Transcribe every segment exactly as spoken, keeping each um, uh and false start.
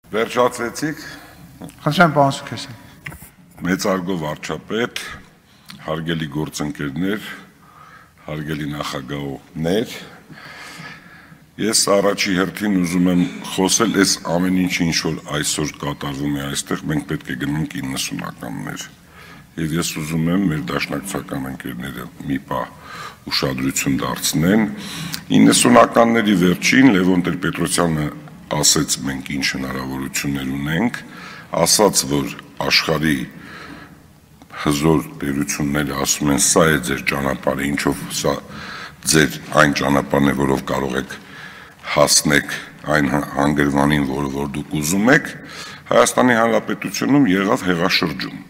Վերջացրեցիք։ Խնդրեմ, պարոն Սուքեսյան։ Մեծարգո վարչապետ, հարգելի գործընկերներ, հարգելի նախագահներ, ես առաջի հերթին ուզում եմ խոսել այս ամեն ինչ, ինչ որ այսօր կատարվում է այստեղ, մենք պետք է գնանք իննսունականներ։ Եվ ես ուզում եմ մեր դաշնակցական ընկերները մի պահ ուշադրություն դարձնեն։ իննսունականների վերջին Լևոն Տեր-Պետրոսյանը ասեց մենք ինչ հնարավորություններ ունենք, ասաց, որ աշխարհի հզոր տերությունները ասում են սա է ձեր ճանապարհը, ինչով սա ձեր այն ճանապարհն է, որով կարող եք հասնեք այն հանգրվանին, որը որ դուք ուզում եք, Հայաստանի Հանրապետությունում եղավ հեղաշրջում։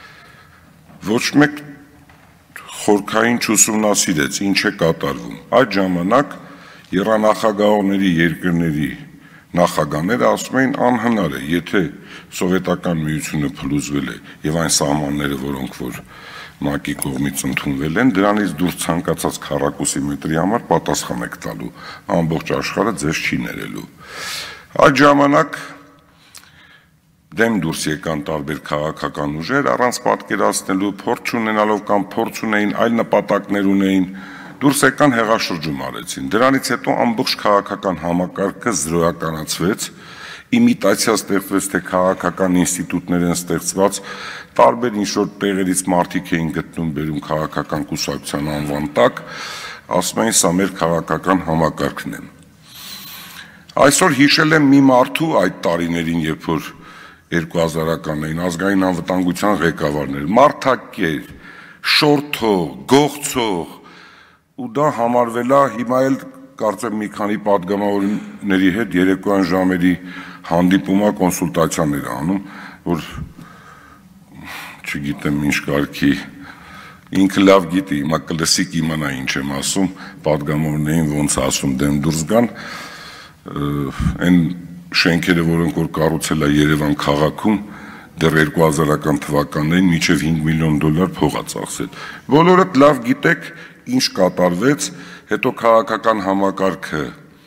Ոչ մեկ խորքային չուսումնասիրեց ինչ է կատարվում։ Այդ ժամանակ եռանախագահողների երկրների նախագահները ասում էին անհնար է, եթե սովետական միությունը փլուզվել է եւ այն սահմանները, որոնք որ ՄԱԿ-ի կողմից ընդունվել են, դրանից դուրս ցանկացած քառակուսի մետրի համար պատասխան եք տալու, ամբողջ աշխարհը ձեզ չի ներելու։ Այդ ժամանակ դեմ դուրս եկան տարբեր քաղաքական ուժեր, առանց պատկերացնելու, փորձ ունենալով կամ փորձ ունեին այլ նպատակներ ունեին, դուրս եկան հեղաշրջում արեցին։ Դրանից հետո ամբողջ քաղաքական համակարգը զրոյականացվեց, իմիտացիա ստեղծվեց, թե քաղաքական ինստիտուտներ են ստեղծված, տարբեր ինչ-որ տեղերից մարդիկ էին գտնում բերում քաղաքական կուսակցության անվան տակ, ասում էին սա մեր քաղաքական համակարգն է։ Այսօր հիշել եմ մի մարդու այդ տարիներին, երբ որ երկու հազարականներին ազգային անվտանգության ղեկավարներ, մարդակեր, շորթող, գողցող, ու դա համարվել է հիմա էլ կարծեմ մի քանի պատգամավորների հետ երեկոյան ժամերի հանդիպումա կոնսուլտացիաներ անում, որ չգիտեմ ինչ կարգի, ինքը լավ գիտի, հիմա կլսիկ իմանա ինչ եմ ասում, պատգամավորներին ոնց ասում դեմ դուրս գան, այն շենքերը, որոնք որ կառուցել է Երևան քաղաքում, դեռ երկու հազարական թվականներին մինչև հինգ միլիոն դոլար փող է ծախսել։ Բոլորդ լավ գիտեք ինչ կատարվեց, հետո քաղաքական համակարգը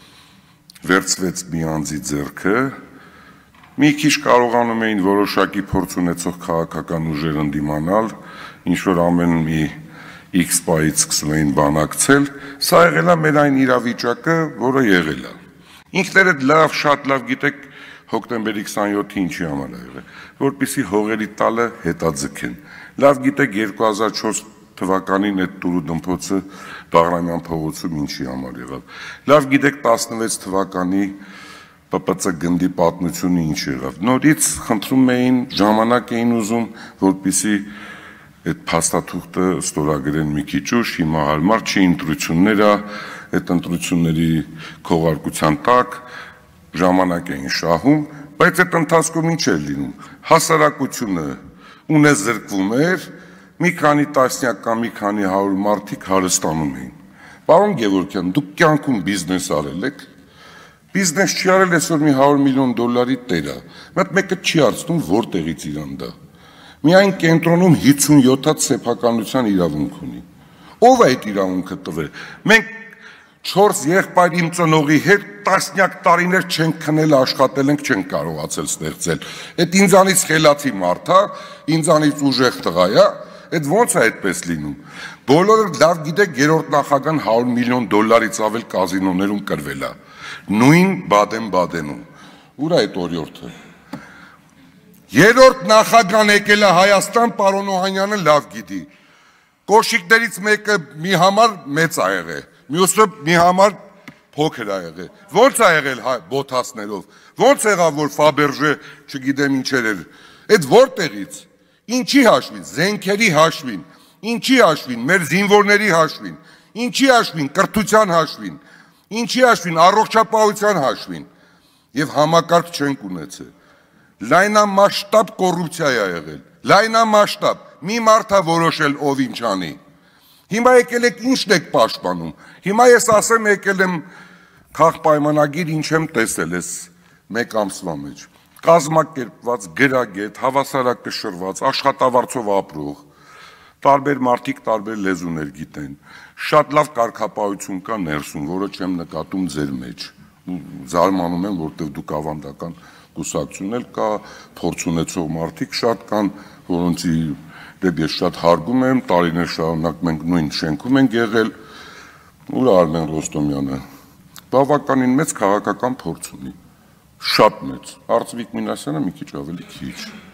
վերցվեց մի անձի ձեռքը, մի քիչ կարողանում էին որոշակի փորձ ունեցող քաղաքական ուժեր ընդդիմանալ, ինչ որ ամեն մի X պայից սկսում էին բանակցել, սա եղել է մեր այն իրավիճակը, որը եղել է։ Ինքներդ լավ, շատ լավ գիտեք հոկտեմբերի քսանյոթը ինչի համար է եղել, որպեսզի հողերի տալը հետաձգեն։ Լավ գիտեք երկու հազար չորս թվականին այդ տուրու դմփոցը Բաղրամյան փողոցում ինչի համար եղավ։ Լավ գիտեք տասնվեց թվականի Պ Պ Ց գնդի պատմությունը ինչ եղավ։ Նորից խնդրում էին, ժամանակ էին ուզում, որպեսզի այդ փաստաթուղթը ստորագրեն մի քիչ ուշ, հիմա հարմար չի ընտրությունները, այդ ընտրությունների քողարկության տակ ժամանակ էին շահում, բայց այդ ընթացքում ինչ էր լինում։ Հասարակությունը ունեզրկվում էր, մի քանի տասնյակ կամ մի քանի հարյուր մարդիկ հարստանում էին։ Պարոն Գևորգյան, դուք կյանքում բիզնես արել եք։ Բիզնես չի արել այսօր մի հարյուր միլիոն դոլարի տերը։ Մեկ մեկը չի հարցնում որտեղից իրան դա։ Միայն կենտրոնում հիսունյոթ հատ սեփականության իրավունք ունի։ Ո՞վ է այդ իրավունքը տվել։ Մենք չորս եղբայր իմ ծնողի հետ տասնյակ տարիներ չենք քնել, աշխատել ենք, չենք կարողացել ստեղծել։ Այդ ինձանից խելացի մարդ է, ինձանից ուժեղ տղա է, այդ ո՞նց է այդպես լինում։ Բոլորը լավ գիտեք, երրորդ նախագահան հարյուր միլիոն դոլարից ավել կազինոներում կրվել է։ Նույն Բադեն-Բադենում։ Ուր է այդ օրիորդը։ Երրորդ նախագահան եկել է Հայաստան, պարոն Օհանյանը լավ գիտի։ Կոշիկներից մեկը մի համար մեծ ա եղել, մյուսը մի համար փոքր ա եղել։ Ո՞նց ա եղել բոթասներով։ Ո՞նց եղավ որ Ֆաբերժե, չգիտեմ ինչեր էր։ Այդ որտեղից։ Ինչի հաշվին, զենքերի հաշվին, ինչի հաշվին, մեր զինվորների հաշվին, ինչի հաշվին, կրթության հաշվին, ինչի հաշվին, առողջապահության հաշվին, եւ համակարգ չենք ունեցել։ Լայնամասշտաբ կոռուպցիա է եղել, լայնամասշտաբ, մի մարդ է որոշել ով ինչ անի։ Հիմա եկել եք ինչն եք պաշտպանում։ Հիմա ես ասեմ եկել եմ քաղաքապայմանագիր ինչ եմ տեսել ես մեկ ամսվա մեջ։ Կազմակերպված, գրագետ, հավասարակշռված, աշխատավարձով ապրող, տարբեր մարդիկ տարբեր լեզուներ գիտեն։ Շատ լավ կարգապահություն կա ներսում, որը չեմ նկատում ձեր մեջ։ Զարմանում եմ, որտեղ դուք ավանդական կուսակցություն էլ կա, փորձ ունեցող մարդիկ շատ կան, որոնցի դեպի ես շատ հարգում եմ, տարիներ շարունակ մենք նույն շենքում ենք եղել, ուր Արմեն Ռոստոմյանը բավականին մեծ քաղաքական փորձ ունի, շատ մեծ, Արծվիկ Մինասյանը մի քիչ ավելի քիչ։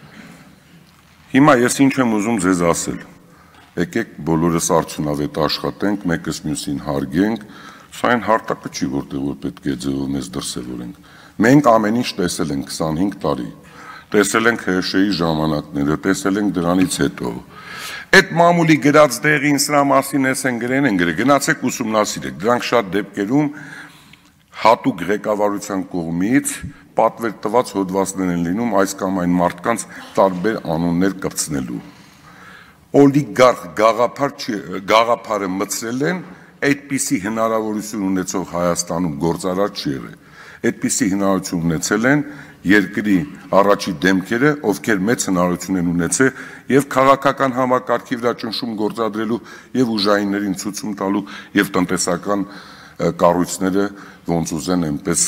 Հիմա ես ինչ եմ ուզում ձեզ ասել, եկեք բոլորս արդյունավետ աշխատենք, մեկս մյուսին հարգենք, սա այն հարտակը չի, որտեղ որ պետք է ձևով մեզ դրսևորենք։ Մենք ամեն ինչ տեսել ենք քսանհինգ տարի, տեսել ենք ՀՇ-ի ժամանակները, տեսել ենք դրանից հետո։ Այդ մամուլի գրած դեղին սրա մասին ես են գրեն են գրել, գնացեք ուսումնասիրեք, դրանք շատ դեպքերում հատուկ ղեկավարության կողմից պատվեր տված հոդվածներ են լինում այս կամ այն մարդկանց տարբեր անուններ կպցնելու։ Օլիգարխ գաղափարը մտցրել են, այդպիսի հնարավորություն ունեցող Հայաստանում գործարար չի եղել։ Այդպիսի հնարավորություն ունեցել են երկրի առաջի դեմքերը, ովքեր մեծ հնարավորություն են ունեցել եւ քաղաքական համակարգի վրա ճնշում գործադրելու եւ ուժայիններին ցույցում տալու եւ տնտեսական կառույցները ոնց ուզեն այնպես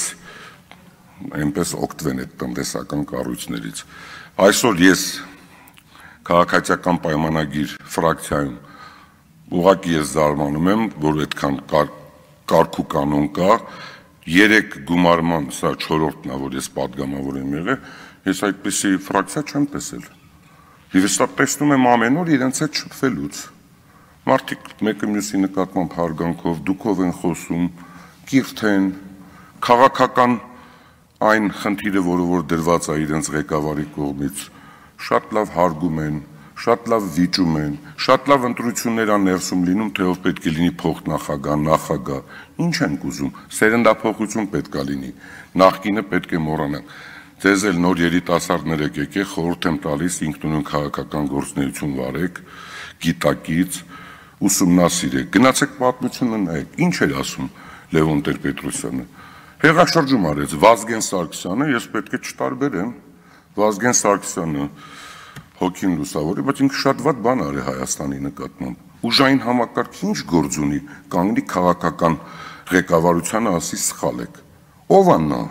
այնպես օգտվեն այդ տնտեսական կառույցներից։ Այսօր ես քաղաքացիական պայմանագիր ֆրակցիայում ուղղակի ես զարմանում եմ, որ այդքան կարգ ու կանոն կա, երեք գումարման, սա չորրորդն է, որ ես պատգամավոր եմ եղել, ես այդպիսի ֆրակցիա չեմ տեսել։ Եվ ես տեսնում եմ ամեն օր իրենց հետ շփվելուց։ Մարդիկ մեկը մյուսի նկատմամբ հարգանքով, դուքով են խոսում, կիրթ են, քաղաքական այն խնդիրը, որը որ դրված է իրենց ղեկավարի կողմից, շատ լավ հարգում են, շատ լավ վիճում են, շատ լավ ընտրություններ ան ներսում լինում, թե ով պետք է լինի փոխնախագահ, նախագահ, ինչ ենք ուզում, սերնդափոխություն պետք է լինի, նախկինը պետք է մոռանանք։ Ձեզ էլ նոր երիտասարդներ եք եկեք, խորհուրդ եմ տալիս ինքնուրույն քաղաքական գործունեություն վարեք, գիտակից, ուսումնասիրեք, գնացեք պատմությունը նայեք, ինչ էր ասում Լևոն Տեր-Պետրոսյանը։ Հեղաշրջում արեց Վազգեն Սարգսյանը, ես պետք է չտարբերեմ, Վազգեն Սարգսյանը հոգին լուսավորի, բայց ինքը շատ վատ բան արի Հայաստանի նկատմամբ։ Ուժային համակարգը ինչ գործ ունի, կանգնի քաղաքական ղեկավարությանը ասի սխալ եք։ Ով է նա։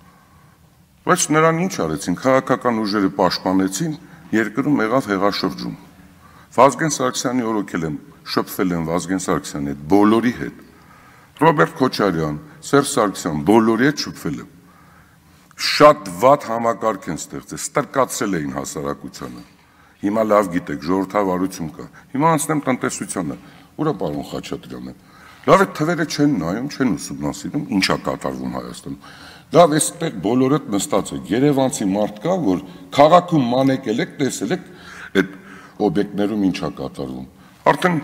Բայց նրան ինչ արեցին, քաղաքական ուժերը պաշտպանեցին, երկրում եղավ հեղաշրջում։ Վազգեն Սարգսյանի օրոքել եմ, շփվել եմ Վազգեն Սարգսյանի հետ, բոլորի հետ։ Ռոբերտ Քոչարյան, Սերժ Սարգսյան, բոլորի հետ շփվել եմ։ Շատ վատ համակարգ են ստեղծել, ստրկացրել էին հասարակությանը։ Հիմա լավ գիտեք, ժողովրդավարություն կա։ Հիմա անցնեմ տնտեսությանը։ Ուր է պարոն Խաչատրյանը։ Լավ է թվերը չեն նայում, չեն ուսումնասիրում, ինչ է կատարվում Հայաստանում։ Լավ, այստեղ բոլորդ նստած եք, երևանցի մարդ կա, որ քաղաքում մանեկել եք, տեսել եք այդ օբյեկտներում ինչ է կատարվում։ Արդեն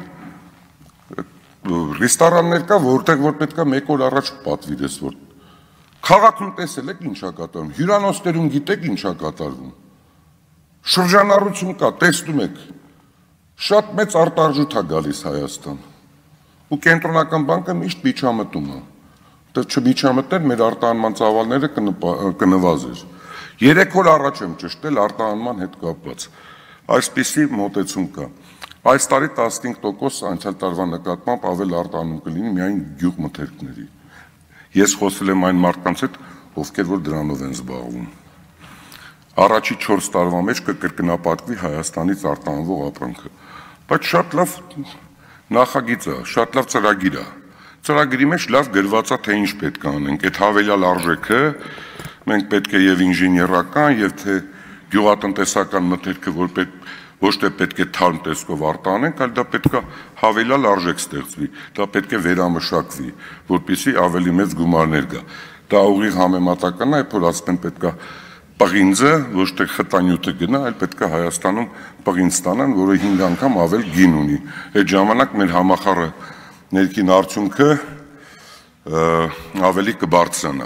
ռեստորաններ կա, որտեղ որ պետք է մեկ օր առաջ պատվիրես, որ քաղաքում տեսել եք ինչ է կատարվում, հյուրանոցներում գիտեք ինչ է կատարվում։ Շրջանառություն կա, տեսնում եք, շատ մեծ արտարժույթ է գալիս Հայաստան։ Ու կենտրոնական բանկը միշտ միջամտում է։ Դեռ չմիջամտներ մեր արտահանման ծավալները կնվազեր։ Երեք օր առաջ եմ ճշտել արտահանման հետ կապված։ Այսպիսի մոտեցում կա։ Այս տարի տասնհինգ տոկոս անցյալ տարվա նկատմամբ ավել արտահանում կլինի միայն գյուղմթերքների։ Ես խոսել եմ այն մարդկանց հետ, ովքեր որ դրանով են զբաղվում։ Առաջի չորս տարվա մեջ կկրկնապատկվի Հայաստանից արտահանվող ապրանքը։ Բայց շատ լավ նախագիծ է, շատ լավ ծրագիր է։ Ծրագրի մեջ լավ գրված է, թե ինչ պետք է անենք։ Այդ հավելյալ արժեքը մենք պետք է եւ ինժեներական, եւ թե գյուղատնտեսական մթերքը, որ պետք ոչ թե պետք է թարմ տեսքով արտահանենք, այլ դա պետք է հավելյալ արժեք ստեղծվի, դա պետք է վերամշակվի, որպեսզի ավելի մեծ գումարներ գա։ Դա ուղիղ համեմատական է, որ ասեն պետք է պղինձը, ոչ թե խտանյութը գնա, այլ պետք է Հայաստանում պղինձ ստանան, որը հինգ անգամ ավել գին ունի։ Այդ ժամանակ մեր համախառը ներքին արդյունքը ավելի կբարձրանա։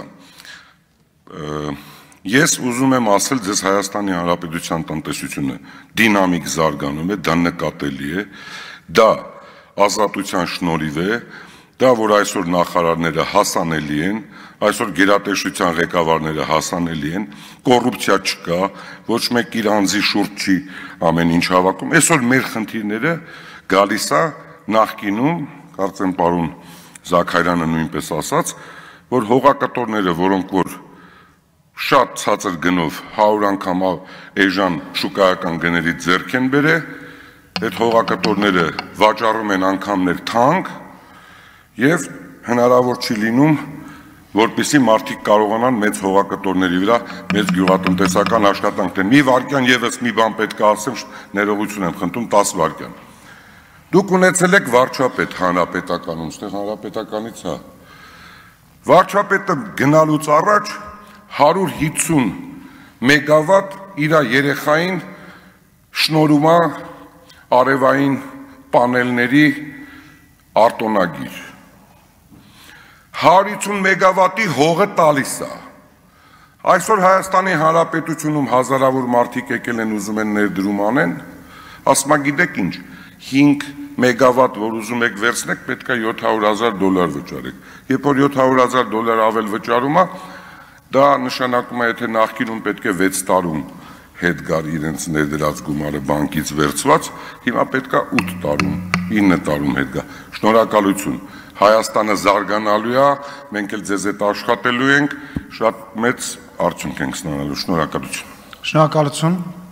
Ես ուզում եմ ասել ձեզ Հայաստանի Հանրապետության տնտեսությունը դինամիկ զարգանում է, դա նկատելի է, դա ազատության շնորհիվ է, դա որ այսօր նախարարները հասանելի են, այսօր գերատեսչության ղեկավարները հասանելի են, կոռուպցիա չկա, ոչ մեկ իր անձի շուրջ չի ամեն ինչ հավաքում։ Այսօր մեր խնդիրները գալիս է նախկինում, կարծեմ պարոն Զաքարյանը նույնպես ասաց, որ հողակտորները, որոնք որ շատ ցածր գնով հարյուր անգամ էժան շուկայական գներից ձեռք են բերել, այդ հողակտորները վաճառում են անգամներ թանկ եւ հնարավոր չի լինում, որպեսզի մարդիկ կարողանան մեծ հողակտորների վրա մեծ գյուղատնտեսական աշխատանք տեն։ Մի վարքյան եւս մի բան պետք է ասեմ, ներողություն եմ խնդրում, տասը վարքյան։ Դուք ունեցել եք վարչապետ հանրապետականում, այստեղ հանրապետականից հա։ Վարչապետը գնալուց առաջ հարյուր հիսուն մեգավատ իր երեխային շնորհում է արևային պանելների արտոնագիր։ հարյուր հիսուն մեգավատի հողը տալիս է։ Այսօր Հայաստանի Հանրապետությունում հազարավոր մարդիկ եկել են ուզում են ներդրում անեն, ասում ա գիտեք ինչ, հինգ մեգավատ, որ ուզում եք վերցնեք, պետք է յոթ հարյուր հազար դոլար վճարեք։ Երբ որ յոթ հարյուր հազար դոլար ավել վճարում է, դա նշանակում է, եթե նախկինում պետք է վեց տարում հետ գար իրենց ներդրած գումարը բանկից վերցված, հիմա պետք է ութ տարում, ինը տարում հետ գա։ Շնորհակալություն։ Հայաստանը զարգանալու է, մենք էլ ձեզ հետ աշխատելու ենք, շատ մեծ արդյունք ենք ստանալու։ Շնորհակալություն։ Շնորհակալություն։